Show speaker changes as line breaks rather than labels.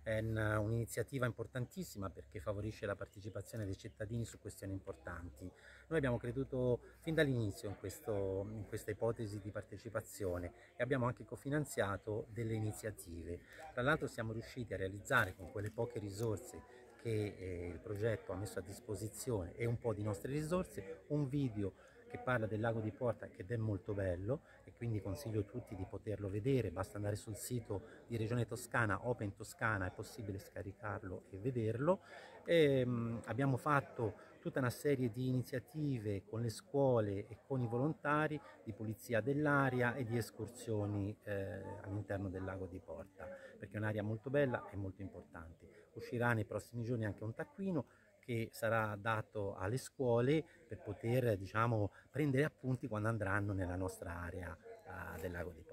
È un'iniziativa importantissima perché favorisce la partecipazione dei cittadini su questioni importanti. Noi abbiamo creduto fin dall'inizio in questa ipotesi di partecipazione e abbiamo anche cofinanziato delle iniziative. Tra l'altro siamo riusciti a realizzare con quelle poche risorse che il progetto ha messo a disposizione e un po' di nostre risorse un video che parla del lago di Porta ed è molto bello e quindi consiglio a tutti di poterlo vedere, basta andare sul sito di Regione Toscana, Open Toscana, è possibile scaricarlo e vederlo. Abbiamo fatto tutta una serie di iniziative con le scuole e con i volontari di pulizia dell'aria e di escursioni all'interno del lago di Porta, perché è un'area molto bella e molto importante. Uscirà nei prossimi giorni anche un taccuino che sarà dato alle scuole per poter, diciamo, prendere appunti quando andranno nella nostra area del lago di Porta.